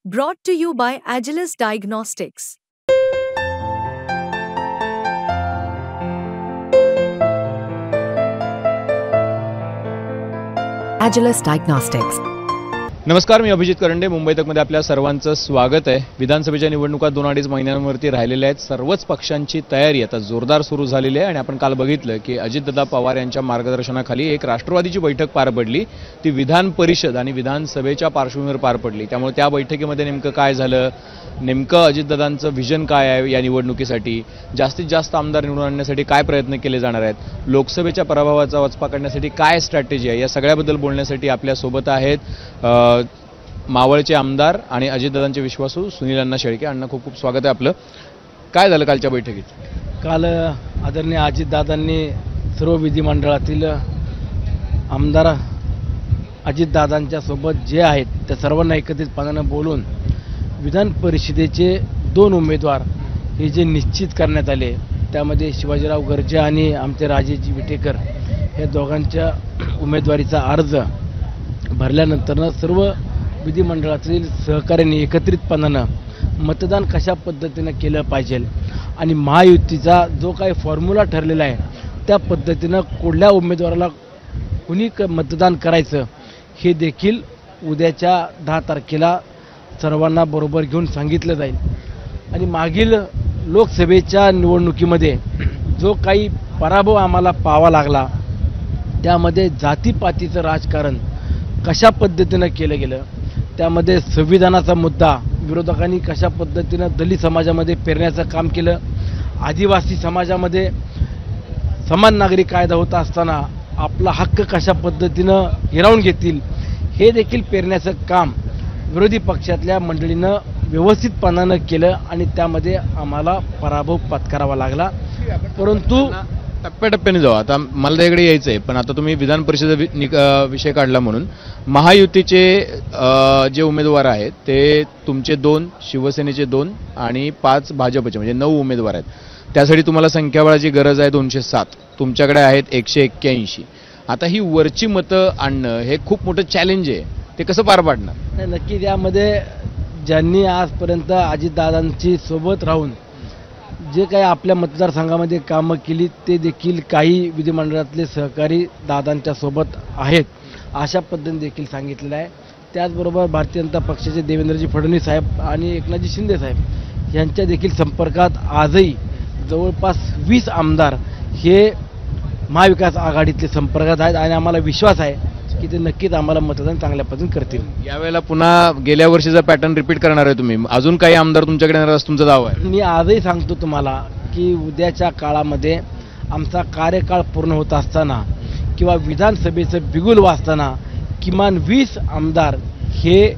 Brought to you by Agilus Diagnostics. Agilus Diagnostics. नमस्कार, मी अभिजित करंडे. मुंबई तकमध्ये आपल्या सर्वांचं स्वागत आहे. विधानसभेच्या निवडणुका 2-2.5 महिन्यांवरती राहिलेल्या आहेत. सर्वच पक्षांची तयारी आता जोरदार सुरू झालेली आहे आणि आपण काल बघितलं की अजितदादा पवार यांच्या मार्गदर्शनाखाली एक राष्ट्रवादीची बैठक पार पडली. ती विधान परिषद आणि विधानसभेच्या पार्श्वभूमीवर पार पडली. त्यामुळे त्या बैठकीमध्ये नेमकं काय झालं, नेमकं अजितदादांचं व्हिजन काय आहे या निवडणुकीसाठी, जास्तीत जास्त आमदार निवडून आणण्यासाठी काय प्रयत्न केले जाणार आहेत, लोकसभेच्या पराभवाचा वचपा काढण्यासाठी काय स्ट्रॅटेजी आहे, या सगळ्याबद्दल बोलण्यासाठी आपल्यासोबत आहेत मावळचे आमदार आणि अजितदादांचे विश्वासू सुनील अण्णा शेळके. अण्णा, खूप खूप स्वागत आहे आपलं. काय झालं कालच्या बैठकीत? काल आदरणीय अजितदादांनी सर्व विधिमंडळातील आमदार अजितदादांच्या सोबत जे आहेत त्या सर्वांना एकत्रितपणानं बोलून विधान परिषदेचे 2 उमेदवार हे जे निश्चित करण्यात आले, त्यामध्ये शिवाजीराव गर्जे आणि आमचे राजेजी विटेकर या दोघांच्या उमेदवारीचा अर्ज भरल्यानंतर सर्व विधिमंडळातील सहकार्याने एकत्रितपणानं मतदान कशा पद्धतीनं केलं पाहिजे आणि महायुतीचा जो काही फॉर्म्युला ठरलेला आहे त्या पद्धतीनं कुठल्या उमेदवाराला कुणी मतदान करायचं हे देखील उद्याच्या 10 तारखेला सर्वांना बरोबर घेऊन सांगितलं जाईल. आणि मागील लोकसभेच्या निवडणुकीमध्ये जो काही पराभव आम्हाला पाहावा लागला त्यामध्ये जातीपातीचं राजकारण कशा पद्धतीनं केलं गेलं, त्यामध्ये संविधानाचा मुद्दा विरोधकांनी कशा पद्धतीनं दलित समाजामध्ये पेरण्याचं काम केलं, आदिवासी समाजामध्ये समान नागरी कायदा होत असताना आपला हक्क कशा पद्धतीनं हिरावून घेतील हे देखील पेरण्याचं काम विरोधी पक्षातल्या मंडळीनं व्यवस्थितपणानं केलं आणि त्यामध्ये आम्हाला पराभव पत्करावा लागला. परंतु टप्प्याटप्प्याने जाऊ. आता मला त्याकडे यायचं आहे, पण आता तुम्ही विधान परिषद विषय काढला म्हणून महायुतीचे जे उमेदवार आहेत ते तुमचे 2, शिवसेनेचे 2 आणि 5 भाजपचे, म्हणजे 9 उमेदवार आहेत. त्यासाठी तुम्हाला संख्याबळाची गरज आहे 207. तुमच्याकडे आहेत 181. आता ही वरची मतं आणणं हे खूप मोठं चॅलेंज आहे. ते कसं पार पाडणार? नाही, नक्की त्यामध्ये ज्यांनी आजपर्यंत अजितदादांची सोबत राहून जे काही आपल्या मतदारसंघामध्ये कामं केली ते देखील काही विधिमंडळातले सहकारी दादांच्या सोबत आहेत अशा पद्धतीने देखील सांगितलेलं आहे. त्याचबरोबर भारतीय जनता पक्षाचे देवेंद्रजी फडणवीस साहेब आणि एकनाथजी शिंदे साहेब यांच्या देखील संपर्कात आजही जवळपास 20 आमदार हे महाविकास आघाडीतले संपर्कात आहेत आणि आम्हाला विश्वास आहे की ते नक्कीच आम्हाला मतदान चांगल्या पद्धतीने करतील. यावेळेला पुन्हा गेल्या वर्षीचा पॅटर्न रिपीट करणार आहे तुम्ही? अजून काही आमदार तुमच्याकडे येणार असं तुमचा दावा आहे? मी आजही सांगतो तुम्हाला की उद्याच्या काळामध्ये आमचा कार्यकाळ पूर्ण होत असताना किंवा विधानसभेचं बिगुल वाजताना किमान 20 आमदार हे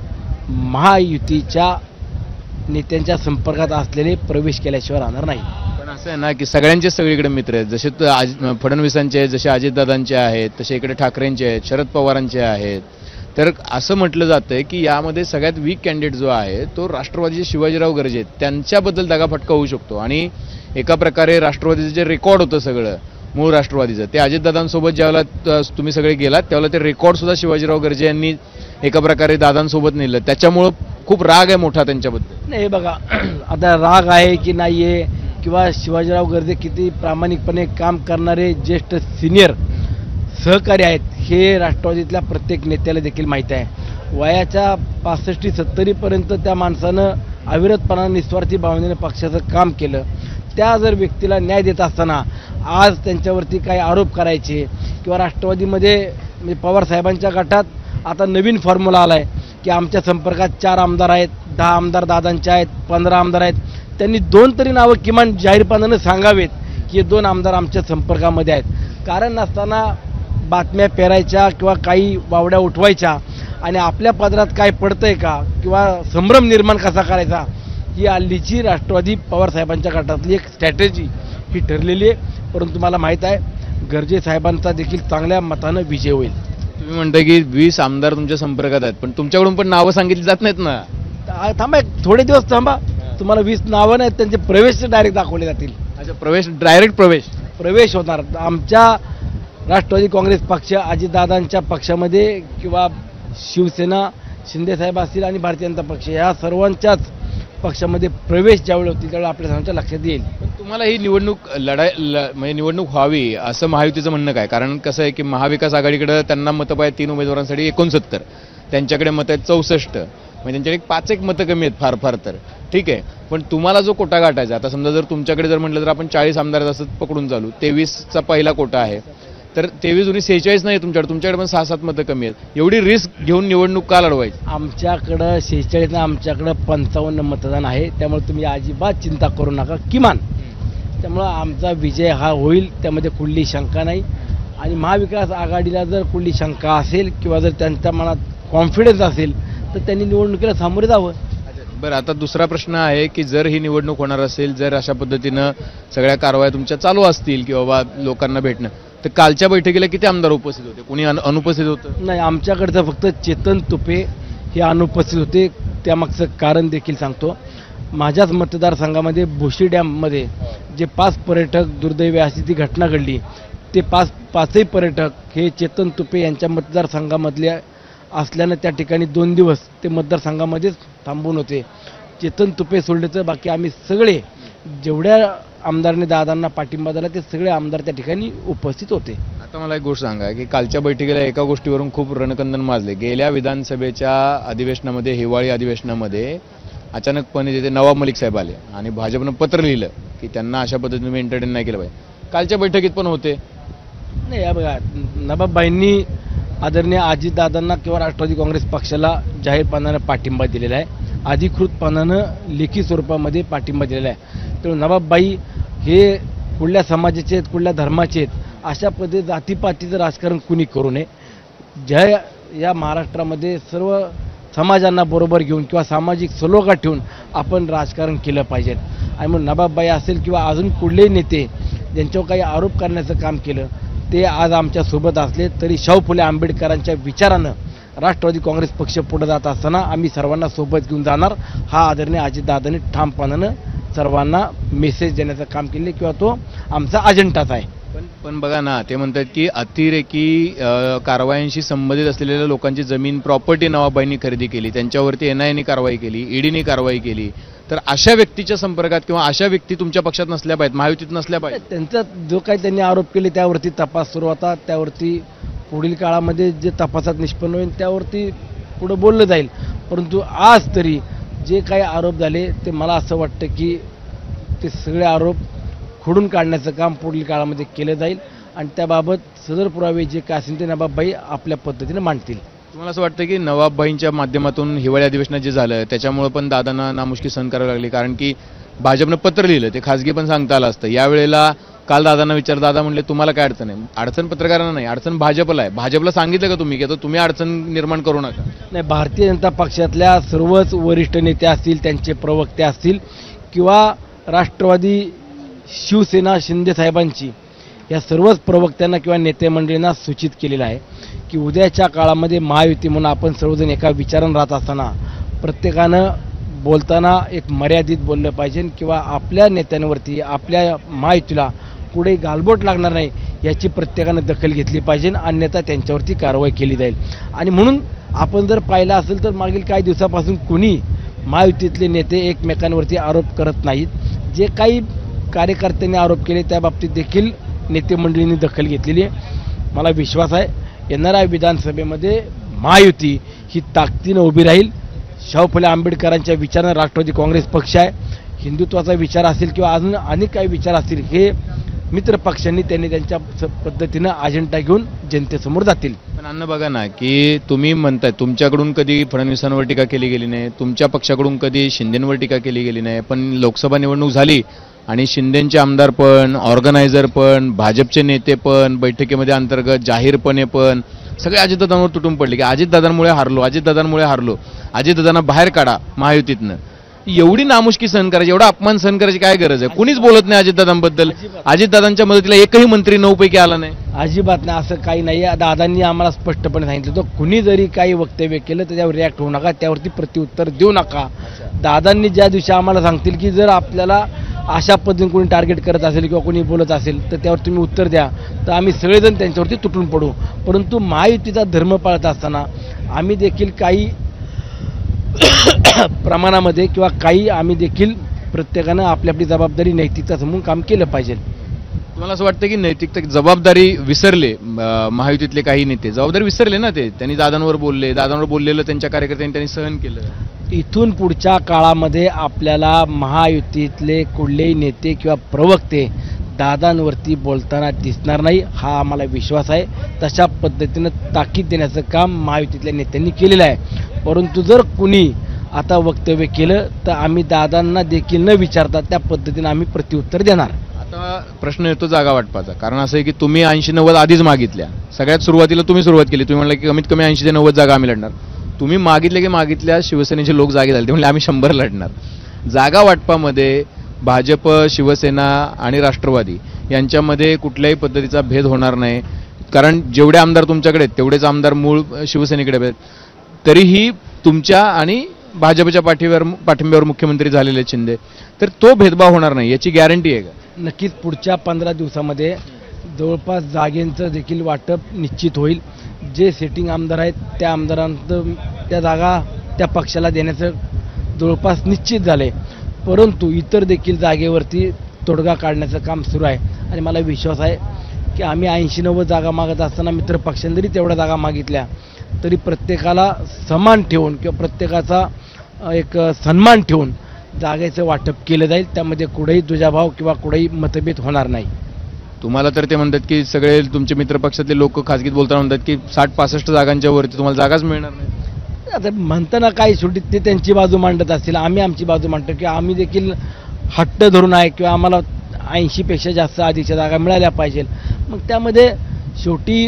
महायुतीच्या नेत्यांच्या संपर्कात असलेले प्रवेश केल्याशिवाय राहणार नाही. पण असं आहे ना की सगळ्यांचे सगळीकडे मित्र आहेत. जसे फडणवीसांचे आहेत, जसे अजितदादांचे आहेत, तसे इकडे ठाकरेंचे आहेत, शरद पवारांचे आहेत. तर असं म्हटलं जातं की यामध्ये सगळ्यात वीक कॅन्डिडेट जो आहे तो राष्ट्रवादीचे शिवाजीराव गर्जे आहेत. त्यांच्याबद्दल दगाफटका होऊ शकतो आणि एका प्रकारे राष्ट्रवादीचं जे रेकॉर्ड होतं सगळं मूळ राष्ट्रवादीचं, ते अजितदादांसोबत ज्यावेळेला तुम्ही सगळे गेलात त्यावेळेला ते रेकॉर्डसुद्धा शिवाजीराव गर्जे यांनी एका प्रकारे दादांसोबत नेलं. त्याच्यामुळं खूप राग आहे मोठा त्यांच्याबद्दल. नाही, बघा आता राग आहे की नाही आहे किंवा शिवाजीराव गर्जे किती प्रामाणिकपणे काम करणारे ज्येष्ठ सिनियर सहकारी आहेत हे राष्ट्रवादीतल्या प्रत्येक नेत्याला देखील माहीत आहे. वयाच्या 65-70 पर्यंत त्या माणसानं अविरतपणाने निस्वार्थी भावनेने पक्षाचं काम केलं. त्या जर व्यक्तीला न्याय देत असताना आज त्यांच्यावरती काही आरोप करायचे किंवा राष्ट्रवादीमध्ये म्हणजे पवार साहेबांच्या गटात आता नवीन फॉर्म्युला आला आहे की आमच्या संपर्कात 4 आमदार आहेत, 10 आमदार दादांचे आहेत, 15 आमदार आहेत. त्यांनी 2 तरी नावं किमान जाहीरपणानं सांगावेत की हे 2 आमदार आमच्या संपर्कामध्ये आहेत. कारण नसताना बातम्या पेरायच्या किंवा काही वावड्या उठवायच्या आणि आपल्या पदरात काय पडतंय का किंवा संभ्रम निर्माण कसा करायचा ही हल्लीची राष्ट्रवादी पवार साहेबांच्या गटातली एक स्ट्रॅटेजी ही ठरलेली आहे. परंतु मला माहीत आहे गर्जे साहेबांचा देखील चांगल्या मतानं विजय होईल. तुम्ही म्हणता की 20 आमदार तुमच्या संपर्कात आहेत, पण तुमच्याकडून पण नावं सांगितली जात नाहीत ना? थांबा, थोडे दिवस थांबा. तुम्हाला 20 नावं नाहीत, त्यांचे प्रवेश डायरेक्ट दाखवले जातील. अच्छा, प्रवेश डायरेक्ट प्रवेश होणार आमच्या राष्ट्रवादी काँग्रेस पक्ष अजितदादांच्या पक्षामध्ये किंवा शिवसेना शिंदेसाहेब असतील आणि भारतीय जनता पक्ष ह्या सर्वांच्याच पक्षामध्ये प्रवेश ज्यावेळी होतील त्यावेळी आपल्या सर्वांच्या लक्षात येईल. पण तुम्हाला ही निवडणूक म्हणजे निवडणूक व्हावी असं महायुतीचं म्हणणं काय? कारण कसं आहे की महाविकास आघाडीकडे त्यांना मतं पाहिजे 3 उमेदवारांसाठी 69, त्यांच्याकडे मतं आहेत 64, म्हणजे त्यांच्याकडे 5 मतं कमी आहेत फार फार तर. ठीक आहे, पण तुम्हाला जो कोटा गाठायचा, आता समजा जर तुमच्याकडे जर म्हटलं तर आपण 40 आमदार असं पकडून चालू, 23चा पहिला कोटा आहे, तर 23 46 नाही तुमच्याकडे पण 6-7 मतं कमी आहेत. एवढी रिस्क घेऊन निवडणूक का लढवायची? आमच्याकडं 46 ना आमच्याकडं 55 मतदान आहे, त्यामुळे तुम्ही अजिबात चिंता करू नका किमान. त्यामुळं आमचा विजय हा होईल, त्यामध्ये कुठली शंका नाही. आणि महाविकास आघाडीला जर कुठली शंका असेल किंवा जर त्यांच्या मनात कॉन्फिडन्स असेल तर त्यांनी निवडणुकीला सामोरे जावं. बरं, आता दुसरा प्रश्न आहे की जर ही निवडणूक होणार असेल, जर अशा पद्धतीनं सगळ्या कारवाया तुमच्या चालू असतील की बाबा लोकांना भेटणं, तर कालच्या बैठकीला किती आमदार उपस्थित होते? कोणी अनुपस्थित होतं? नाही, आमच्याकडचं फक्त चेतन तुपे हे अनुपस्थित होते. त्यामागचं कारण देखील सांगतो. माझ्याच मतदारसंघामध्ये भोशी डॅममध्ये जे 5 पर्यटक दुर्दैवी अशी ती घटना घडली, ते पाचही पर्यटक हे चेतन तुपे यांच्या मतदारसंघामधले असल्यानं त्या ठिकाणी 2 दिवस ते मतदारसंघामध्येच थांबून होते. चेतन तुपे सोडल्याचं बाकी आम्ही सगळे जेवढ्या आमदारांनी दादांना पाठिंबा दिला ते सगळे आमदार त्या ठिकाणी उपस्थित होते. आता मला एक गोष्ट सांगा की कालच्या बैठकीला एका गोष्टीवरून खूप रणकंदन माजले. गेल्या विधानसभेच्या अधिवेशनामध्ये, हिवाळी अधिवेशनामध्ये अचानकपणे तिथे नवाब मलिक साहेब आले आणि भाजपनं पत्र लिहिलं की त्यांना अशा पद्धतीने मी एंटरटेन नाही केलं पाहिजे. कालच्या बैठकीत पण होते. नाही, या बघा, नवाबबाईंनी आदरणीय अजितदादांना किंवा राष्ट्रवादी काँग्रेस पक्षाला जाहीरपणानं पाठिंबा दिलेला आहे, अधिकृतपणानं लेखी स्वरूपामध्ये पाठिंबा दिलेला आहे. त्यामुळे नवाबबाई हे कुठल्या समाजाचे आहेत, कुठल्या धर्माचे आहेत, अशा पद्धती जातीपातीचं राजकारण कुणी करू नये. ज्या या महाराष्ट्रामध्ये सर्व समाजांना बरोबर घेऊन किंवा सामाजिक सलोखा ठेवून आपण राजकारण केलं पाहिजे. आणि मग नवाबबाई असेल किंवा अजून कुठलेही नेते ज्यांच्यावर काही आरोप करण्याचं काम केलं ते आज आमच्यासोबत असले तरी शाहू फुले आंबेडकरांच्या विचारानं राष्ट्रवादी काँग्रेस पक्ष पुढे जात असताना आम्ही सर्वांना सोबत घेऊन जाणार, हा आदरणीय अजितदादांनी ठामपणानं सर्वांना मेसेज देण्याचं काम केले किंवा तो आमचा अजेंडाच आहे. पण बघा ना, ते म्हणतात की अतिरेकी कारवायांशी संबंधित असलेल्या लोकांची जमीन प्रॉपर्टी नवाबाईंनी खरेदी केली, त्यांच्यावरती NIAने कारवाई केली, EDने कारवाई केली. तर अशा व्यक्तीच्या संपर्कात किंवा अशा व्यक्ती तुमच्या पक्षात नसल्या पाहिजेत, महायुतीत नसल्या पाहिजेत. त्यांचा जो काही त्यांनी आरोप केले त्यावरती तपास सुरू होता, त्यावरती पुढील काळामध्ये जे तपासात निष्पन्न होईल त्यावरती पुढे बोललं जाईल. परंतु आज तरी जे काही आरोप झाले ते मला असं वाटतं की ते सगळे आरोप खोडून काढण्याचं काम पुढील काळामध्ये केलं जाईल आणि त्याबाबत सदर पुरावे जे काय असेल ते नवाबबाई आपल्या पद्धतीने मांडतील. तुम्हाला असं वाटतं की नवाबबाईंच्या माध्यमातून हिवाळी अधिवेशनात जे झालं त्याच्यामुळे पण दादांना नामुष्की सहन करावी लागली? कारण की भाजपनं पत्र लिहिलं, ते खासगी पण सांगता आलं असतं. यावेळेला काल दादांना विचार, दादा म्हणले तुम्हाला काय अडचण आहे? अडचण पत्रकारांना नाही, अडचण भाजपला आहे. भाजपला सांगितलं का तुम्ही की आता तुम्ही अडचण निर्माण करू नका? नाही, भारतीय जनता पक्षातल्या सर्वच वरिष्ठ नेते असतील, त्यांचे प्रवक्ते असतील किंवा राष्ट्रवादी शिवसेना शिंदे साहेबांची या सर्वच प्रवक्त्यांना किंवा नेते मंडळींना सूचित केलेलं आहे की उद्याच्या काळामध्ये महायुती म्हणून आपण सर्वजण एका विचारानं राहत असताना प्रत्येकानं बोलताना एक मर्यादित बोललं पाहिजे किंवा आपल्या नेत्यांवरती आपल्या महायुतीला पुढे गालबोट लागणार नाही याची प्रत्येकानं दखल घेतली पाहिजे, अन्यथा त्यांच्यावरती कारवाई केली जाईल. आणि म्हणून आपण जर पाहिलं असेल तर मागील काही दिवसापासून कुणी महायुतीतले नेते एकमेकांवरती आरोप करत नाहीत. जे काही कार्यकर्त्यांनी आरोप केले त्या बाबतीत देखील नेते मंडळींनी दखल घेतलेली आहे. मला विश्वास आहे येणाऱ्या विधानसभेमध्ये महायुती ही ताकदीनं उभी राहील. शाहू फुले आंबेडकरांच्या विचारानं राष्ट्रवादी काँग्रेस पक्ष आहे, हिंदुत्वाचा विचार असेल किंवा अजून अनेक काही विचार असतील हे मित्र पक्षांनी त्यांनी त्यांच्या पद्धतीनं अजेंडा घेऊन जनतेसमोर जातील. पण अन्न बघा ना की तुम्ही म्हणताय तुमच्याकडून कधी फडणवीसांवर टीका केली गेली नाही, तुमच्या पक्षाकडून कधी शिंदेंवर टीका केली गेली नाही, पण लोकसभा निवडणूक झाली आणि शिंदेंचे आमदार पण, ऑर्गनायझर पण, भाजपचे नेते पण, बैठकीमध्ये अंतर्गत जाहीरपणे पण सगळे अजितदादांवर तुटून पडले की अजितदादांमुळे हारलो, अजितदादांना बाहेर काढा महायुतीतनं. एवढी नामुष्की सहन करायची, एवढा अपमान सहन करायची काय गरज आहे? कुणीच बोलत नाही अजितदादांबद्दल. अजितदादांच्या मदतीला एकही मंत्री 9 पैकी आला नाही. अजिबात नाही, असं काही नाही. दादांनी आम्हाला स्पष्टपणे सांगितलं होतं कुणी जरी काही वक्तव्य केलं तर त्यावर रिॲक्ट होऊ नका, त्यावरती प्रत्युत्तर देऊ नका. दादांनी ज्या दिवशी आम्हाला सांगतील की जर आपल्याला अशा पद्धतीने कोणी टार्गेट करत असेल किंवा कोणी बोलत असेल तर त्यावर तुम्ही उत्तर द्या, तर आम्ही सगळेजण त्यांच्यावरती तुटून पडू. परंतु महायुतीचा धर्म पाळत असताना आम्ही देखील काही प्रमाणामध्ये किंवा काही आम्ही देखील प्रत्येकानं आपली आपली जबाबदारी नैतिकता समजून काम केलं पाहिजे. तुम्हाला असं वाटतं की नैतिकता जबाबदारी विसरले महायुतीतले काही नेते जबाबदारी विसरले ना ते त्यांनी दादांवर बोललेलं त्यांच्या कार्यकर्त्यांनी त्यांनी सहन केलं. इथून पुढच्या काळामध्ये आपल्याला महायुतीतले कुठलेही नेते किंवा प्रवक्ते दादांवरती बोलताना दिसणार नाही हा आम्हाला विश्वास आहे. तशा पद्धतीनं ताकीद देण्याचं काम महायुतीतल्या नेत्यांनी केलेलं आहे. परंतु जर कुणी आता वक्तव्य केलं तर आम्ही दादांना देखील न विचारता त्या पद्धतीनं आम्ही प्रत्युत्तर देणार. आता प्रश्न येतो जागा वाटपाचा. कारण असं आहे की तुम्ही 80-90 आधीच मागितल्या. सगळ्यात सुरुवातीला तुम्ही सुरुवात केली. तुम्ही म्हणलं की कमीत कमी 80 ते 90 जागा आम्ही लढणार. तुम्ही मागितल्या शिवसेनेचे लोक जागे झाले ते म्हणले आम्ही 100 लढणार. जागा वाटपामध्ये भाजप, शिवसेना आणि राष्ट्रवादी यांच्यामध्ये कुठल्याही पद्धतीचा भेद होणार नाही. कारण जेवढे आमदार तुमच्याकडे आहेत तेवढेच आमदार मूळ शिवसेनेकडे आहेत. तरीही तुमच्या आणि भाजपच्या पाठिंब्यावर मुख्यमंत्री झालेले शिंदे, तर तो भेदभाव होणार नाही याची गॅरंटी आहे का? नक्कीच पुढच्या 15 दिवसामध्ये जवळपास जागेंचं देखील वाटप निश्चित होईल. जे सिटिंग आमदार आहेत त्या आमदारांचं त्या जागा त्या पक्षाला देण्याचं जवळपास निश्चित झाले. परंतु इतर देखील जागेवरती तोडगा काढण्याचं काम सुरू आहे. आणि मला विश्वास आहे की आम्ही 80-90 जागा मागत असताना मित्र पक्षांनी जरी तेवढ्या जागा मागितल्या तरी प्रत्येकाला समान ठेवून किंवा प्रत्येकाचा एक सन्मान ठेवून जागेचं वाटप केलं जाईल. त्यामध्ये कुठेही दुजाभाव किंवा कुठेही मतभेद होणार नाही. तुम्हाला तर ते म्हणतात की सगळे तुमचे मित्रपक्षातले लोक खासगीत बोलताना म्हणतात की 60-65 जागांच्या वरती तुम्हाला जागाच मिळणार नाही. आता म्हणताना काही शेवटी ते त्यांची बाजू मांडत असतील, आम्ही आमची बाजू मांडतो की आम्ही देखील हट्ट धरून आहे किंवा आम्हाला 80पेक्षा जास्त अधिकच्या जागा मिळाल्या पाहिजे. मग त्यामध्ये शेवटी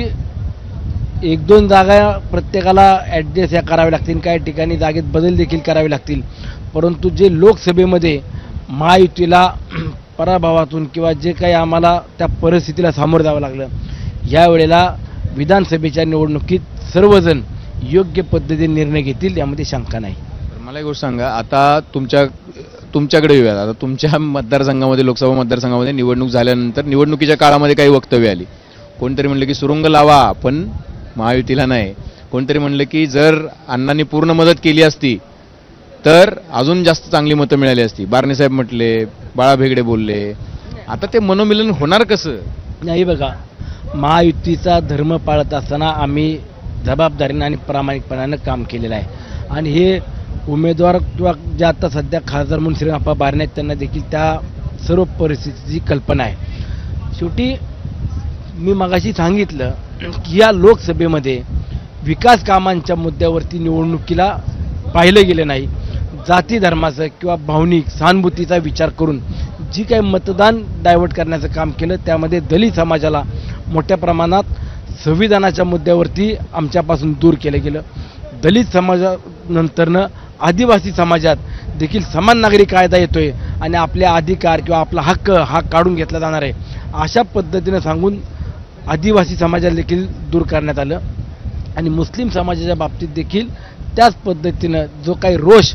1-2 जागा प्रत्येकाला ॲडजस्ट या कराव्या लागतील. काही ठिकाणी जागेत बदल देखील करावे लागतील. परंतु जे लोकसभेमध्ये महायुतीला पराभवातून किंवा जे काही आम्हाला त्या परिस्थितीला सामोरं जावं लागलं, यावेळेला विधानसभेच्या निवडणुकीत सर्वजण योग्य पद्धतीने निर्णय घेतील यामध्ये शंका नाही. मला एक गोष्ट सांगा, आता तुमच्याकडे येऊयात. आता तुमच्या मतदारसंघामध्ये, लोकसभा मतदारसंघामध्ये निवडणूक झाल्यानंतर निवडणुकीच्या काळामध्ये काही वक्तव्य आली. कोणतरी म्हणलं की सुरुंग लावा पण महायुतीला नाही. कोणतरी म्हणलं की जर अण्णांनी पूर्ण मदत केली असती तर अजून जास्त चांगली मतं मिळाली असती. बारणेसाहेब म्हटले, बाळा भेगडे बोलले. आता ते मनोमिलन होणार कसं? नाही बघा, महायुतीचा धर्म पाळत असताना आम्ही जबाबदारीनं आणि प्रामाणिकपणानं काम केलेलं आहे. आणि हे उमेदवार किंवा जे आता सध्या खासदार म्हणून श्रीरामप्पा बारणे आहेत त्यांना देखील त्या सर्व परिस्थितीची कल्पना आहे. शेवटी मी मगाशी सांगितलं की या लोकसभेमध्ये विकास कामांच्या मुद्द्यावरती निवडणुकीला पाहिलं गेलं नाही. जाती धर्माचं किंवा भावनिक सहानुभूतीचा विचार करून जी काही मतदान डायव्हर्ट करण्याचं काम केलं त्यामध्ये दलित समाजाला मोठ्या प्रमाणात संविधानाच्या मुद्द्यावरती आमच्यापासून दूर केलं गेलं. दलित समाजानंतरनं आदिवासी समाजात देखील समान नागरी कायदा येतोय आणि आपले अधिकार किंवा आपला हक्क हा काढून घेतला जाणार आहे अशा पद्धतीनं सांगून आदिवासी समाजाला देखील दूर करण्यात आलं. आणि मुस्लिम समाजाच्या बाबतीत देखील त्याच पद्धतीनं जो काही रोष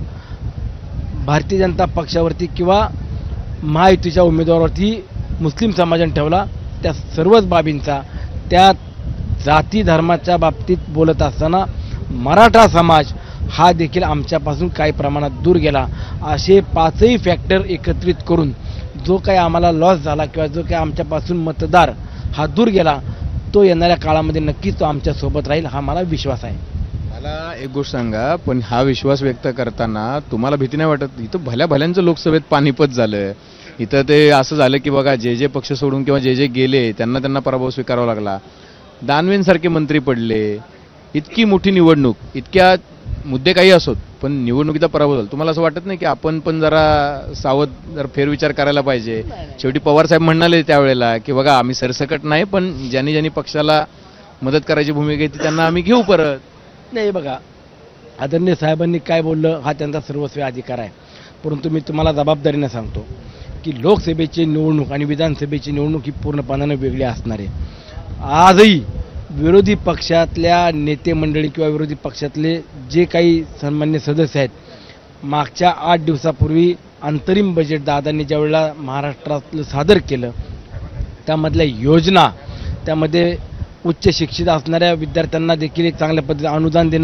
भारतीय जनता पक्षावरती किंवा महायुतीच्या उमेदवारावरती मुस्लिम समाजाने ठेवला त्या सर्वच बाबींचा त्या जाती धर्माच्या बाबतीत बोलत असताना मराठा समाज हा देखील आमच्यापासून काही प्रमाणात दूर गेला. असे 5ही फॅक्टर एकत्रित करून जो काही आम्हाला लॉस झाला किंवा जो काही आमच्यापासून मतदार हा दूर गेला तो येणाऱ्या काळामध्ये नक्कीच तो आमच्यासोबत राहील हा मला विश्वास आहे. मला एक गोष्ट सांगा, पण हा विश्वास व्यक्त करताना तुम्हाला भीती नाही वाटत? इथं भल्यांचं लोकसभेत पानिपत झालं. इथं ते असं झालं की बघा जे पक्ष सोडून किंवा जे गेले त्यांना पराभव स्वीकारावा लागला. दानवेंसारखे मंत्री पडले. इतकी मोठी निवडणूक, इतक्या मुद्दे काही असोत पण निवडणुकीचा पराभव झाला. तुम्हाला असं वाटत नाही की आपण पण जरा सावध फेरविचार करायला पाहिजे? शेवटी पवार साहेब म्हणाले त्यावेळेला की बघा आम्ही सरसकट नाही पण ज्यांनी पक्षाला मदत करायची भूमिका घेतली त्यांना आम्ही घेऊ परत. नाही बघा, आदरणीय साहेबांनी काय बोललं हा त्यांचा सर्वस्वी अधिकार आहे. परंतु मी तुम्हाला जबाबदारीनं सांगतो की लोकसभेची निवडणूक आणि विधानसभेची निवडणूक ही पूर्णपणाने वेगळी असणार आहे. आजही विरोधी पक्षातल्या नेते मंडळी किंवा विरोधी पक्षातले जे काही सन्मान्य सदस्य आहेत मागच्या 8 दिवसापूर्वी अंतरिम बजेट दादांनी ज्यावेळेला महाराष्ट्रातलं सादर केलं त्यामधल्या योजना, त्यामध्ये उच्च शिक्षित असणाऱ्या विद्यार्थ्यांना देखील एक चांगल्या पद्धतीने अनुदान देणं,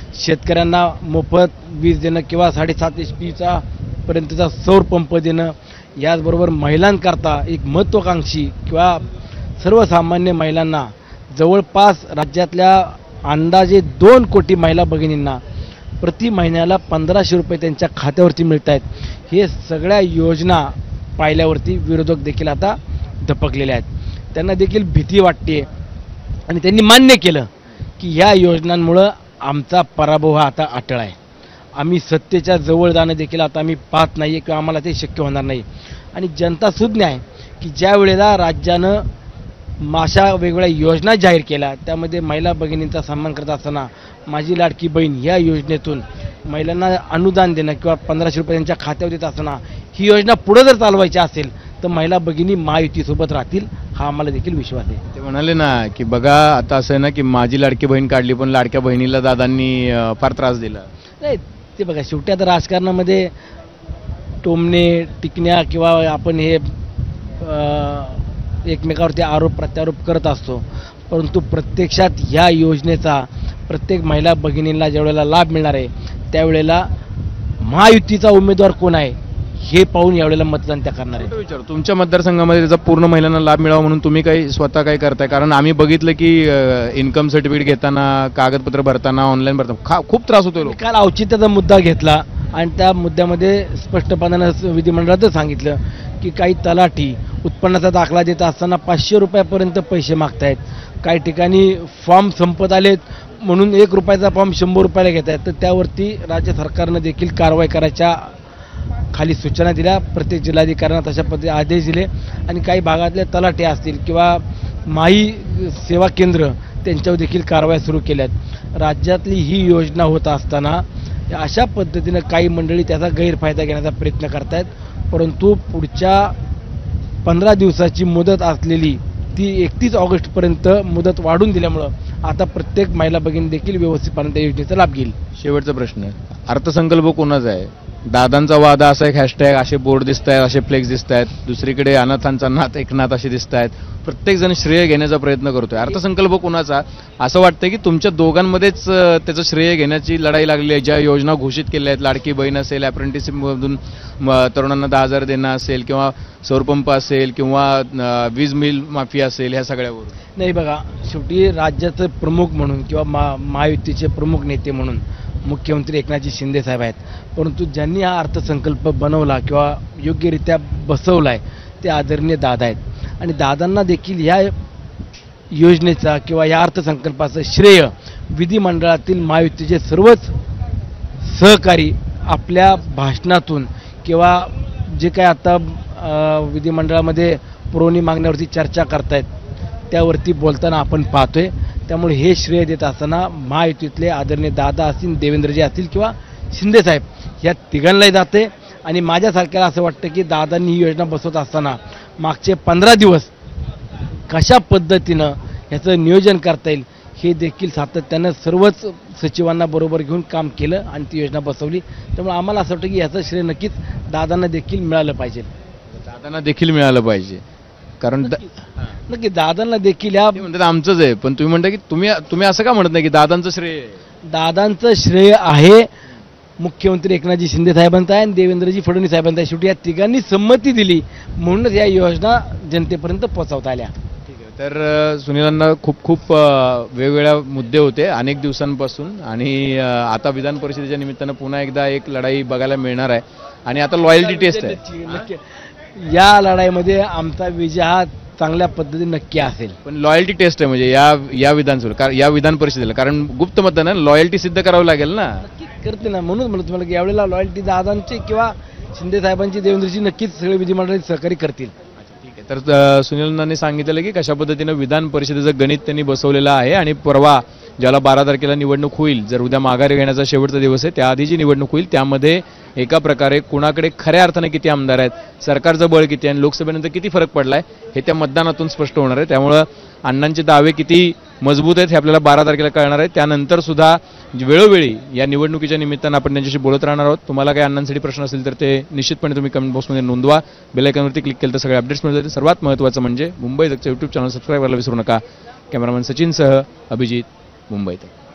शेतकऱ्यांना मोफत वीज देणं किंवा 7.5 HP पर्यंतचा सौर पंप देणं, याचबरोबर महिलांकरता एक महत्त्वाकांक्षी किंवा सर्वसामान्य महिलांना जवळपास राज्यातल्या अंदाजे 2 कोटी महिला भगिनींना प्रति महिन्याला 1500 रुपये त्यांच्या खात्यावरती मिळत आहेत. हे सगळ्या योजना पाहिल्यावरती विरोधक देखील आता धपकलेले आहेत. त्यांना देखील भीती वाटते आणि त्यांनी मान्य केलं की ह्या योजनांमुळं आमचा पराभव हा आता अटळ आहे. आम्ही सत्तेच्या जवळ जाणं देखील आता आम्ही पाहत नाही आहे किंवा आम्हाला ते शक्य होणार नाही. आणि जनता सुज्ञ आहे की ज्या वेळेला राज्यानं अशा वेगवेगळ्या योजना जाहीर केल्या, त्यामध्ये महिला भगिनींचा सन्मान करत असताना माझी लाडकी बहीण या योजनेतून महिलांना अनुदान देणं किंवा 1500 रुपये त्यांच्या खात्यावर देत असताना ही योजना पुढे जर चालवायची असेल तर महिला भगिनी महायुतीसोबत राहतील, हा आम्हाला देखील विश्वास आहे. ते म्हणाले ना की बघा आता असं आहे ना की माझी लाडकी बहीण काढली पण लाडक्या बहिणीला दादांनी फार त्रास दिला. नाही, ते बघा शेवटी आता राजकारणामध्ये टोमणे टिकण्या किंवा आपण हे एकमेकावरती आरोप प्रत्यारोप करत असतो, परंतु प्रत्यक्षात ह्या योजनेचा प्रत्येक महिला भगिनींना ज्यावेळेला लाभ मिळणार आहे त्यावेळेला महायुतीचा उमेदवार कोण आहे हे पाहून यावेळेला मतदान त्या करणार आहे. विचार तुमच्या मतदारसंघामध्ये त्याचा पूर्ण महिलांना लाभ मिळावा म्हणून तुम्ही काही स्वतः काय करताय? कारण आम्ही बघितलं की इन्कम सर्टिफिकेट घेताना, कागदपत्र भरताना, ऑनलाईन भरताना खूप त्रास होतोय. काल औचित्याचा मुद्दा घेतला आणि त्या मुद्द्यामध्ये स्पष्टपणानं विधिमंडळातच सांगितलं की काही तलाठी उत्पन्नाचा दाखला देत असताना 500 रुपयापर्यंत पैसे मागतायत. काही ठिकाणी फॉर्म संपत आलेत म्हणून 1 रुपयाचा फॉर्म 100 रुपयाला घेत आहेत. तर त्यावरती राज्य सरकारनं देखील कारवाई करायच्या खाली सूचना दिल्या. प्रत्येक जिल्हाधिकाऱ्यांना तशा पद्धतीने आदेश दिले आणि काही भागातले तलाठी असतील किंवा माई सेवा केंद्र त्यांच्यावर देखील कारवाई सुरू केल्यात. राज्यातली ही योजना होत असताना अशा पद्धतीनं काही मंडळी त्याचा गैरफायदा घेण्याचा प्रयत्न करतायत. परंतु पुढच्या 15 दिवसाची मुदत असलेली ती 31 ऑगस्टपर्यंत मुदत वाढून दिल्यामुळं आता प्रत्येक महिला भगिनी देखील व्यवस्थितपणे त्या योजनेचा लाभ घेईल. शेवटचा प्रश्न, अर्थसंकल्प कोणाचा आहे? दादांचा वादा असा एक हॅशटॅग, असे बोर्ड दिसत आहेत, असे फ्लेक्स दिसत आहेत, दुसरीकडे अनाथांचा नाथ एकनाथ असे दिसत आहेत. प्रत्येक जण श्रेय घेण्याचा प्रयत्न करतोय. अर्थसंकल्प कोणाचा? असं वाटतं की तुमच्या दोघांमध्येच त्याचं श्रेय घेण्याची लढाई लागली आहे. ज्या योजना घोषित केल्या आहेत, लाडकी बहीण असेल, अप्रेंटिसमधून तरुणांना 10,000 देणं असेल किंवा सौरपंप असेल किंवा वीज मिल माफी असेल, ह्या सगळ्यावर नाही. बघा शेवटी राज्याचे प्रमुख म्हणून किंवा महायुतीचे प्रमुख नेते म्हणून मुख्यमंत्री एकनाथजी शिंदे साहेब आहेत. परंतु ज्यांनी हा अर्थसंकल्प बनवला किंवा योग्यरित्या बसवला आहे ते आदरणीय दादा आहेत. आणि दादांना देखील ह्या योजनेचा किंवा या अर्थसंकल्पाचं श्रेय विधिमंडळातील महायुतीचे सर्वच सहकारी आपल्या भाषणातून किंवा जे काय आता विधिमंडळामध्ये पुरवणी मागण्यावरती चर्चा करतायत त्यावरती बोलताना आपण पाहतोय. त्यामुळे हे श्रेय देत असताना महायुतीतले आदरणीय दादा असतील, देवेंद्रजी असतील किंवा शिंदेसाहेब या तिघांनाही जाते. आणि माझ्यासारख्याला असं वाटतं की दादांनी ही योजना बसवत असताना मागचे 15 दिवस कशा पद्धतीनं ह्याचं नियोजन करता येईल हे देखील सातत्यानं सर्वच सचिवांना बरोबर घेऊन काम केलं आणि ती योजना बसवली. त्यामुळे आम्हाला असं वाटतं की ह्याचं श्रेय नक्कीच दादांना देखील मिळालं पाहिजे. दादांना देखील मिळालं पाहिजे कारण नक्की दादांना देखील या म्हणतात आमचंच आहे. पण तुम्ही म्हणता की तुम्ही असं का म्हणत नाही की दादांचं श्रेय? दादांचं श्रेय आहे मुख्यमंत्री एकनाथजी शिंदे साहेबांचा आहे आणि देवेंद्रजी फडणवीस साहेबांचा आहे. शेवटी या तिघांनी संमती दिली म्हणूनच या योजना जनतेपर्यंत पोहोचवता आल्या. ठीक आहे. तर सुनीलांना खूप खूप वेगवेगळ्या मुद्दे होते अनेक दिवसांपासून आणि आता विधान परिषदेच्या निमित्तानं पुन्हा एकदा एक लढाई बघायला मिळणार आहे आणि आता लॉयल्टी टेस्ट आहे. या लढाईमध्ये आमचा विजय हा चांगल्या पद्धतीने नक्की असेल. पण लॉयल्टी टेस्ट आहे म्हणजे या विधानसभेला या विधान परिषदेला, कारण गुप्त मतदान लॉयल्टी सिद्ध करावं लागेल ना. नक्की करते ना, म्हणून म्हणतो तुम्हाला की यावेळेला लॉयल्टी दादांची किंवा शिंदे साहेबांची, देवेंद्रजी नक्कीच सगळे विधिमंडळात सहकारी करतील. ठीक आहे. तर सुनीलांनी सांगितलं की कशा पद्धतीनं विधान परिषदेचं गणित त्यांनी बसवलेलं आहे आणि परवा ज्याला 12 तारखेला निवडणूक होईल, जर उद्या माघारी घेण्याचा शेवटचा दिवस आहे त्याआधी जी निवडणूक होईल त्यामध्ये एका प्रकारे कुणाकडे खऱ्या अर्थाने किती आमदार आहेत, सरकारचं बळ किती आणि लोकसभेनंतर किती फरक पडलाय हे त्या मतदानातून स्पष्ट होणार आहे. त्यामुळं अण्णांचे दावे किती मजबूत आहेत हे आपल्याला 12 तारखेला कळणार आहे. त्यानंतर सुद्धा वेळोवेळी या निवडणुकीच्या निमित्तानं आपण त्यांच्याशी बोलत राहणार आहोत. तुम्हाला काही अण्णांसाठी प्रश्न असेल तर ते निश्चितपणे तुम्ही कमेंट बॉक्समध्ये नोंदवा. बेल आयकॉनवरती क्लिक केलं तर सगळे अपडेट्स मिळून जातील. सर्वात महत्त्वाचं म्हणजे मुंबई तकचं यूट्यूब चॅनल सबस्क्राईब करायला विसरू नका. कॅमेरामॅन सचिनसह अभिजित, मुंबई तक.